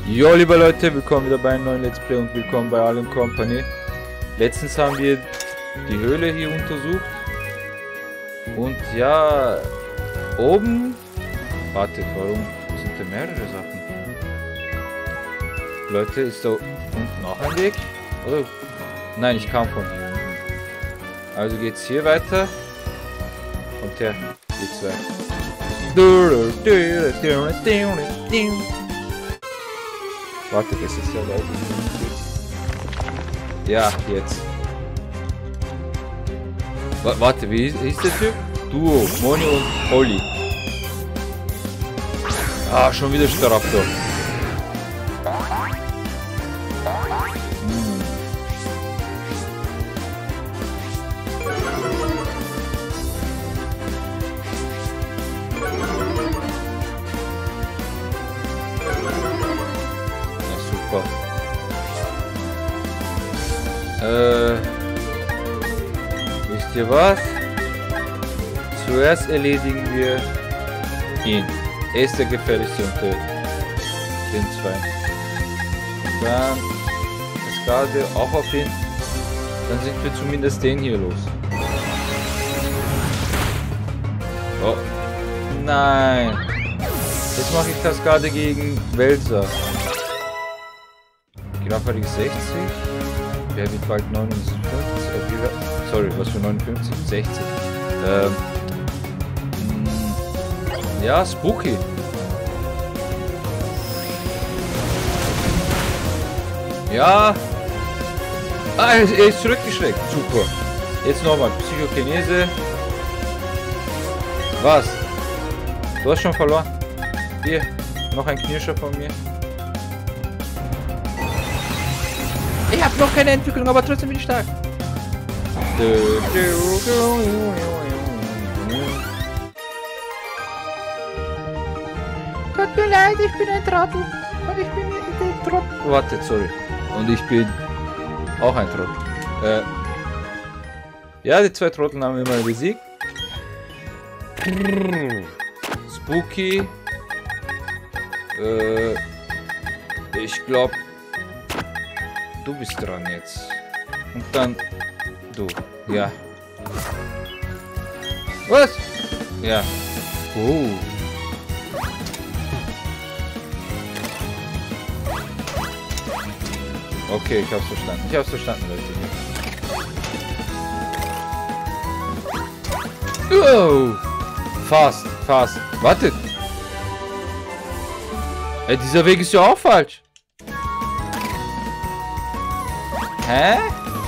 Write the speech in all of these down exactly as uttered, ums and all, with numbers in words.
Jo, liebe Leute, willkommen wieder bei einem neuen Let's Play und willkommen bei Alien Company. Letztens haben wir die Höhle hier untersucht. Und ja, oben... Wartet, warum sind da mehrere Sachen? Leute, ist da unten auch ein Weg? Oder? Nein, ich kam von hier unten. Also geht's hier weiter. Kommt her, geht's weiter. Warte, das ist ja laut. Ja, jetzt. W warte, wie ist, ist der Typ? Duo, Moni und Holly. Ah, schon wieder Staraptor. Hm. Ja, super. Äh, wisst ihr was? Zuerst erledigen wir ihn. Er ist der gefährlichste unter den zwei. Dann Kaskade auch auf ihn. Dann sind wir zumindest den hier los. Oh. Nein. Jetzt mache ich Kaskade gegen Wälzer. Grafferig sechzig. Der wird bald neunundfünfzig. Äh, sorry, was für neunundfünfzig? sechzig. Ähm. Ja, spooky. Ja. Ah, er ist zurückgeschreckt. Super. Jetzt nochmal. Psychokinese. Was? Du hast schon verloren. Hier. Noch ein Knirscher von mir. Ich habe noch keine Entwicklung, aber trotzdem bin ich stark. Tut mir leid, ich bin ein Trottel. Und ich bin ein Trottel. Warte, sorry. Und ich bin auch ein Trottel. Äh. Ja, die zwei Trotteln haben wir mal besiegt. Spooky. Äh. Ich glaube, du bist dran jetzt. Und dann du. Ja. Was? Ja. Oh. Okay, ich hab's verstanden. Ich hab's verstanden, Leute. Oh! Fast, fast. Wartet! Ey, dieser Weg ist ja auch falsch. Hä?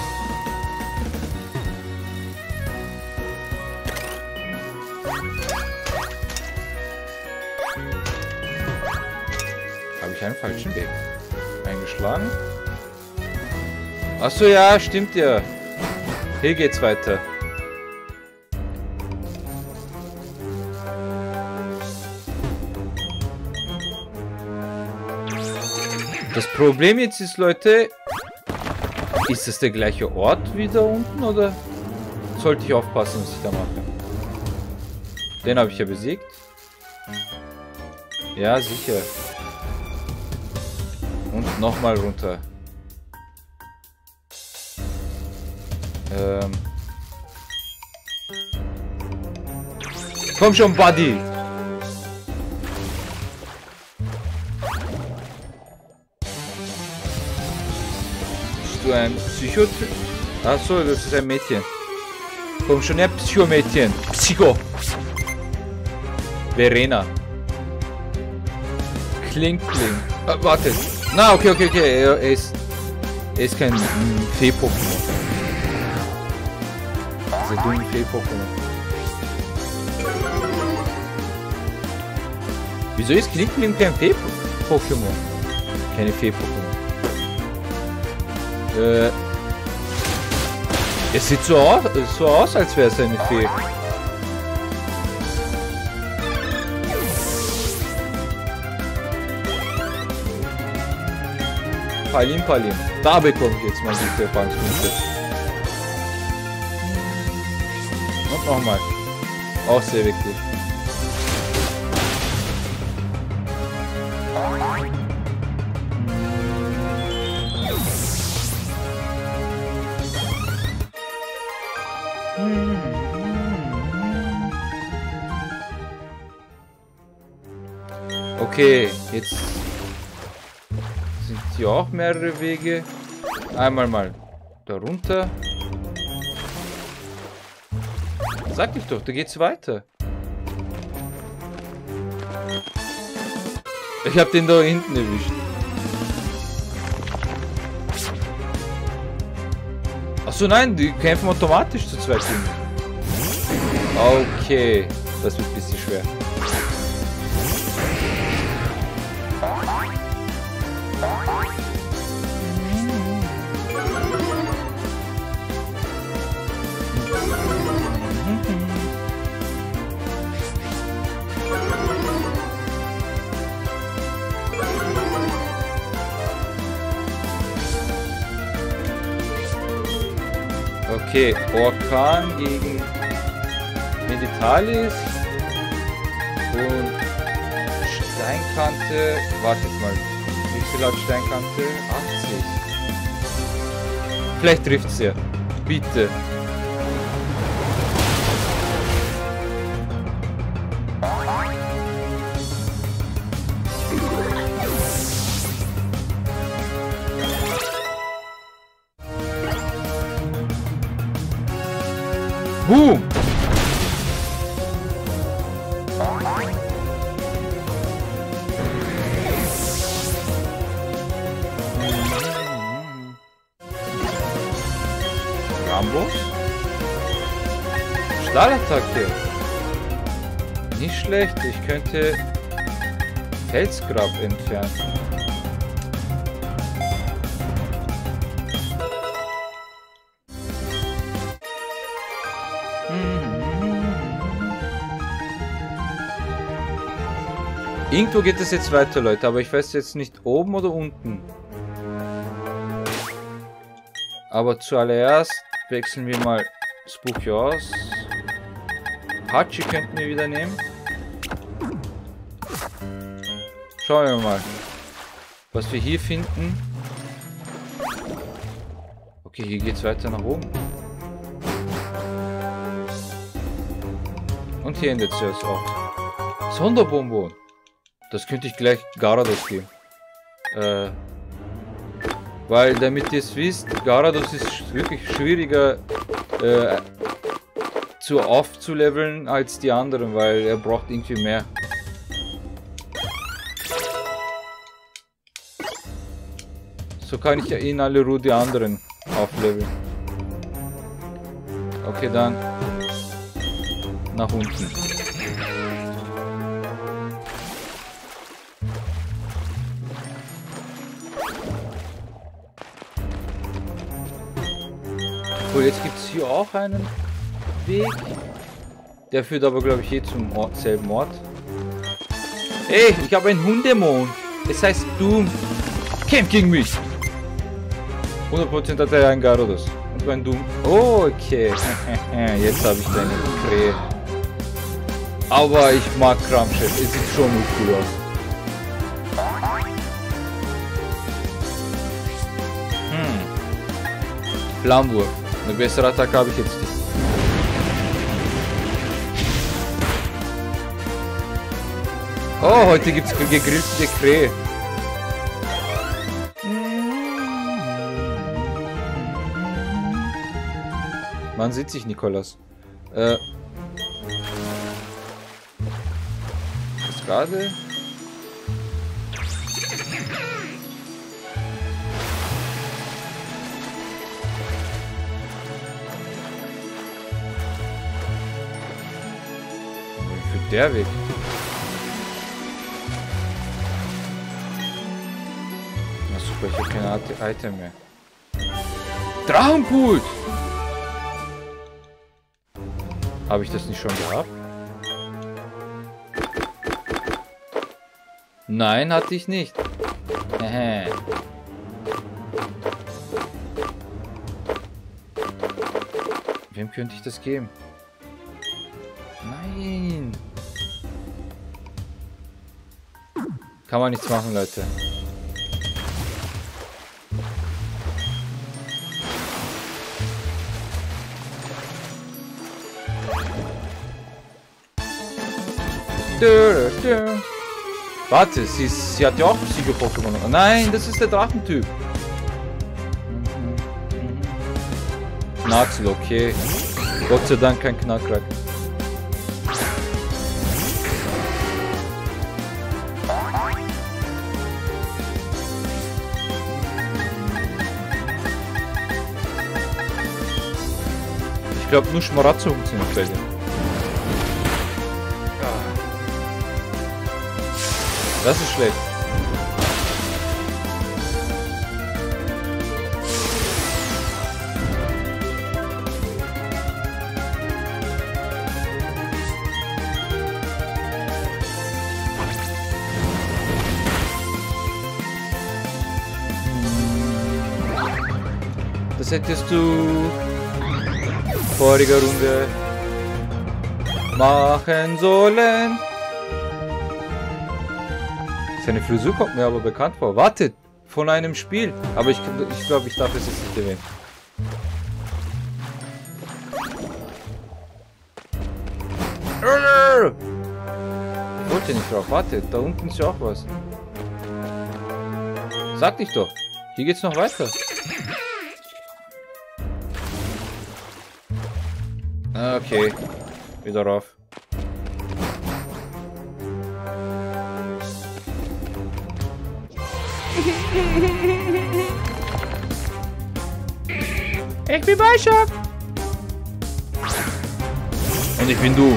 Habe ich einen falschen Weg eingeschlagen? Achso, ja, stimmt ja. Hier geht's weiter. Das Problem jetzt ist, Leute, ist das der gleiche Ort wie da unten oder sollte ich aufpassen, was ich da mache? Den habe ich ja besiegt. Ja, sicher. Und nochmal runter. Ähm. Komm schon, Buddy! Bist du ein Psycho? Achso, das ist ein Mädchen. Komm schon her, Psycho-Mädchen. Psycho! Verena. Kling, kling. Ah, warte. Na, okay, okay, okay. Er, er ist. Er ist kein Fee-Pokémon. Diese dummen Fee-Pokémon. Wieso ist Kling kein Fee-Pokémon? Keine Fee-Pokémon. Äh. Es sieht so aus, so aus als wäre es eine Fee. Palim, Palim. Da bekomme ich jetzt mal die Erfahrungspunkte. Und nochmal. Auch sehr wichtig. Okay, jetzt sind hier auch mehrere Wege. Einmal mal da runter. Sag ich doch, da geht's weiter. Ich hab den da hinten erwischt. Achso, nein, die kämpfen automatisch zu zweit. Okay, das wird ein bisschen schwer. Okay, Orkan gegen Meditalis und Steinkante. Wartet mal, wie viel hat Steinkante? achtzig. Vielleicht trifft's ja. Bitte. Boom! Rambos? Stahlattacke. Nicht schlecht, ich könnte Felsgrab entfernen. Irgendwo geht es jetzt weiter, Leute, aber ich weiß jetzt nicht oben oder unten. Aber zuallererst wechseln wir mal das Buch hier aus. Hachi könnten wir wieder nehmen. Schauen wir mal, was wir hier finden. Okay, hier geht es weiter nach oben. Und hier endet es jetzt auch. Sonderbonbon. Das könnte ich gleich Garados geben. Äh, weil, damit ihr es wisst, Garados ist wirklich schwieriger äh, zu aufzuleveln als die anderen, weil er braucht irgendwie mehr. So kann ich ja in alle Ruhe die anderen aufleveln. Okay, dann nach unten. So, jetzt gibt es hier auch einen Weg. Der führt aber, glaube ich, eh zum Ort, selben Ort. Ey, ich habe einen Hundemond. Es heißt Doom. Kämpf gegen mich. hundert Prozent hat er einen Garados. Und ein Doom. Oh, okay. Jetzt habe ich deine Krähe. Aber ich mag Kramchef. Es sieht schon nicht cool aus. Hm. Flammenwurf. Eine bessere Attacke habe ich jetzt nicht. Oh, heute gibt es gegrillte Krähe. Man sieht sich, Nikolas. Äh. Kaskade. Für der Weg. Na super, ich habe keine Item mehr. Drachenpult! Habe ich das nicht schon gehabt? Nein, hatte ich nicht. Hehe. Wem könnte ich das geben? Nein. Kann man nichts machen, Leute. Warte, sie, ist, sie hat ja auch Psycho-Pokémon. Oh nein, das ist der Drachentyp. Knaxel, okay. Gott sei Dank kein Knackrack. Ich glaube nur Schmaratze funktioniert bei dir. Das ist schlecht. Das hättest du voriger Runde machen sollen. Seine Frisur kommt mir aber bekannt vor. Wartet, von einem Spiel. Aber ich glaube, ich, glaub, ich darf es jetzt nicht erwähnen. Ich wollte nicht drauf. Wartet, da unten ist ja auch was. Sag dich doch. Hier geht's noch weiter. Okay. Wieder rauf. Ich bin Bioshock. Und ich bin du.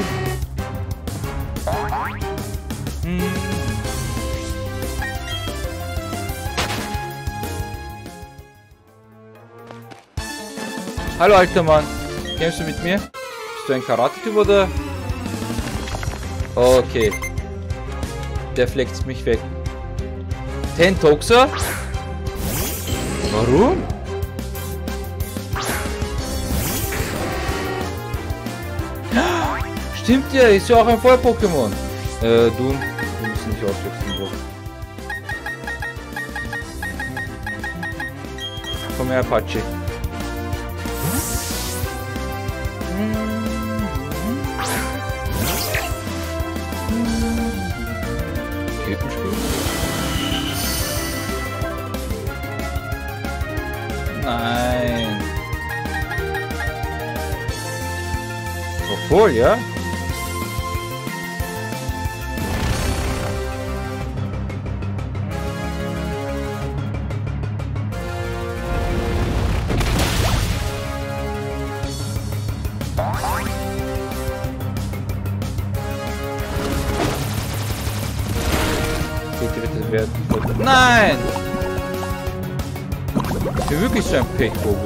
Hm. Hallo alter Mann. Kämpfst du mit mir? Bist du ein Karate-Typ oder? Okay. Der flext mich weg. Tentoxer? Warum? Stimmt ja, ist ja auch ein Voll-Pokémon. Äh, du, wir müssen nicht auswechseln, Bro. Komm her, Apache. Typenspiel. Nein. Obwohl, ja? Nein! Ich bin wirklich so ein Pechvogel.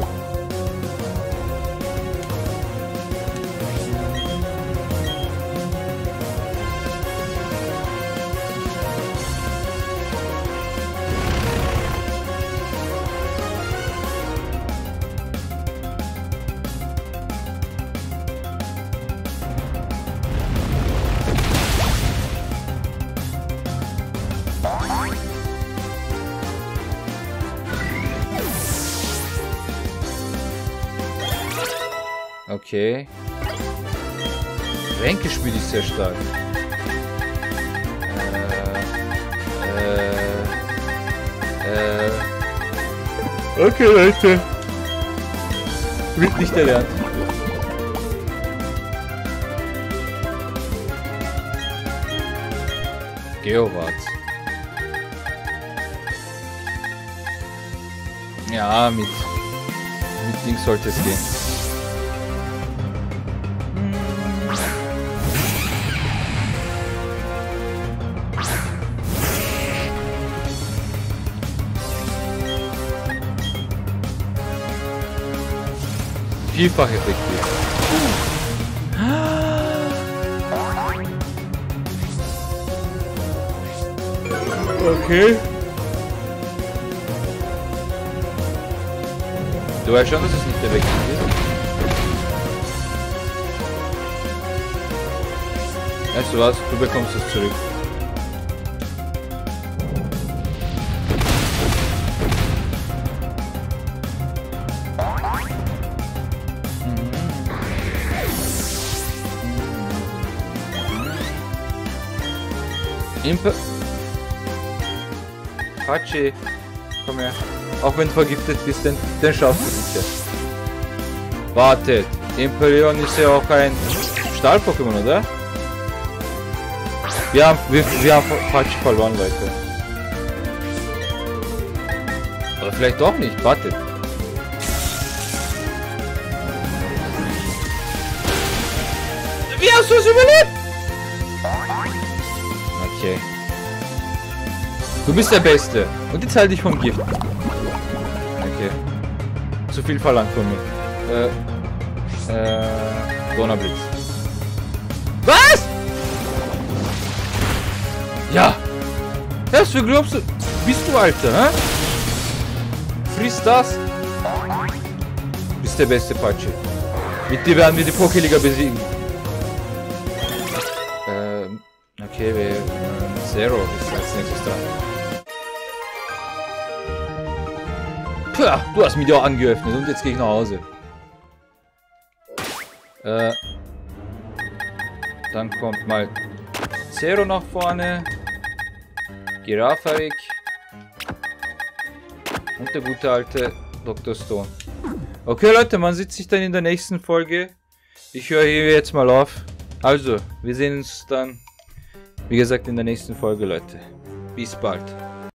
Okay. Ränkespiel ist sehr stark. Äh. Äh. Äh. Okay, Leute. Wird nicht erlernt. Geowart. Ja, mit. Mit Ding sollte es gehen. Vielfach effektiv. Okay. Du weißt schon, dass es nicht der Weg ist. Weißt du was? Du bekommst es zurück. Imp Hachi, komm her. Auch wenn du vergiftet bist, dann, dann schaffst du es sicher. Wartet, Imperion ist ja auch ein Stahl-Pokémon, oder? Wir haben, wir, wir haben Hachi verloren, Leute. Aber vielleicht doch nicht, wartet. Wie hast du es überlebt? Okay. Du bist der Beste. Und jetzt halte ich vom Gift. Okay. Zu viel verlangt von mir. Äh. Äh. Donnerblitz. Was? Ja. Was für glaubst du? Bist du, Alter, hä? Friss das. Du bist der beste Patsche. Mit dir werden wir die Pokéliga besiegen. Ähm. Okay, wir. Äh, Zero ist als nächstes dran. Puh, du hast mich ja angeöffnet und jetzt gehe ich nach Hause. Äh, dann kommt mal Zero nach vorne. Girafarik. Und der gute alte Doktor Stone. Okay, Leute, man sieht sich dann in der nächsten Folge. Ich höre hier jetzt mal auf. Also, wir sehen uns dann, wie gesagt, in der nächsten Folge, Leute. Bis bald.